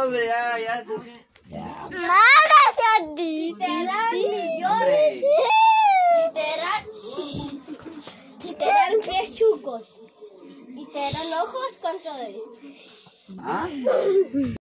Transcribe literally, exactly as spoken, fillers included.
hombre, ya, ya. Nada, Literal millones. Literal. Literal pies chucos. Literal ojos, ¿cuánto es? ¿Ah?